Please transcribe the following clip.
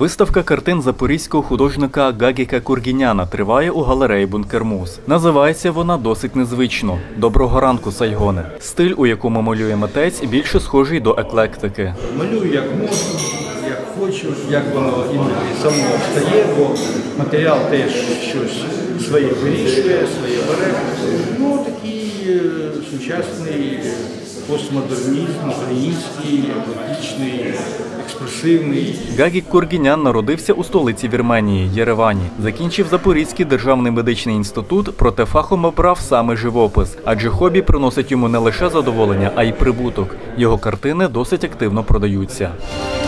Виставка картин запорізького художника Гагіка Кургіняна триває у галереї «Bunkermuz». Називається вона досить незвично – «Доброго ранку, Сайгоне». Стиль, у якому малює митець, більше схожий до еклектики. Малюю як можу, як хочу, як воно іноді само встає, бо матеріал теж щось своє вирішує, своє бере. Ну, такий сучасний постмодернізм, український, eclectic, експресивний. Гагік Кургінян народився у столиці Вірменії – Єревані. Закінчив Запорізький державний медичний інститут, проте фахом обрав саме живопис. Адже хобі приносить йому не лише задоволення, а й прибуток. Його картини досить активно продаються.